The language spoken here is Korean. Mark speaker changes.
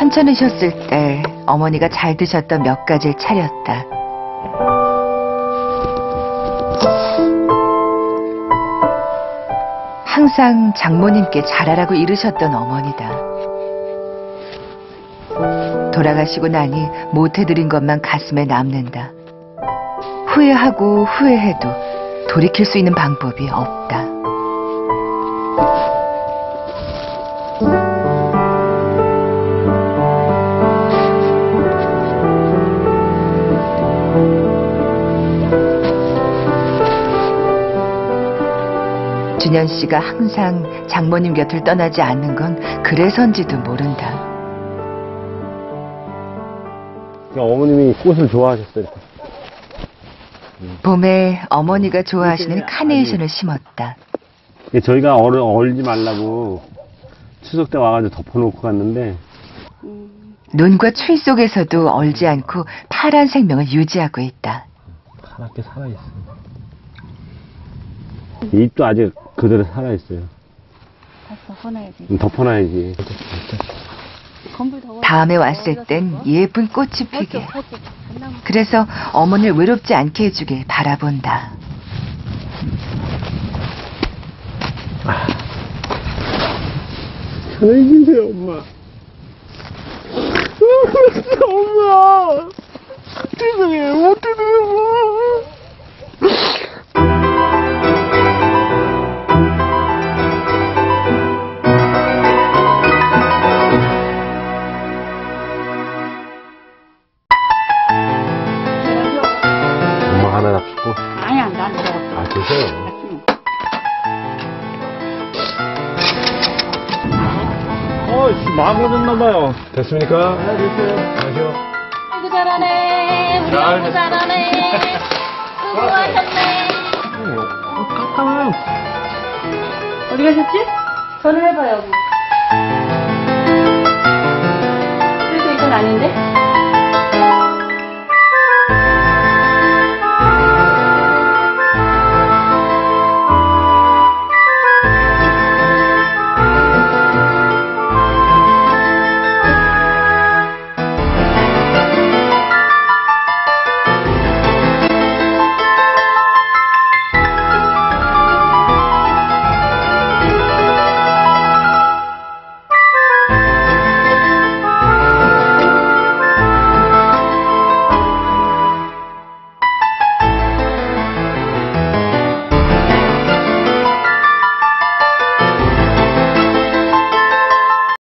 Speaker 1: 편찮으셨을 때 어머니가 잘 드셨던 몇 가지를 차렸다. 항상 장모님께 잘하라고 이르셨던 어머니다. 돌아가시고 나니 못해드린 것만 가슴에 남는다. 후회하고 후회해도 돌이킬 수 있는 방법이 없다. 준현 씨가 항상 장모님 곁을 떠나지 않는 건 그래서인지도 모른다.
Speaker 2: 어머님이 꽃을 좋아하셨어요.
Speaker 1: 봄에 어머니가 좋아하시는 카네이션을 심었다.
Speaker 2: 저희가 얼지 말라고 추석 때 와가지고 덮어놓고 갔는데
Speaker 1: 눈과 추위 속에서도 얼지 않고 파란 생명을 유지하고 있다.
Speaker 2: 파랗게 살아있어요. 잎도 아직 그대로 살아있어요.
Speaker 3: 덮어놔야지.
Speaker 2: 덮어놔야지.
Speaker 1: 다음에 왔을 땐 예쁜 꽃이 피게. 그래서 어머니를 외롭지 않게 해주길 바라본다.
Speaker 2: 전해주세요, 엄마. 엄마. 죄송해요, 못해드려요. 엄마 하나 잡수고.
Speaker 3: 아니야, 난 먹었어.
Speaker 2: 아, 드세요. 망가졌나봐요. 됐습니까? 네, 됐어요. 마셔.
Speaker 3: 아이고, 잘하네. 우리 아이고, 잘하네. 수고하셨네.
Speaker 2: 깜깜해요.
Speaker 3: 어디 가셨지? 전화해봐요, 여기. 그래서 이건 아닌데?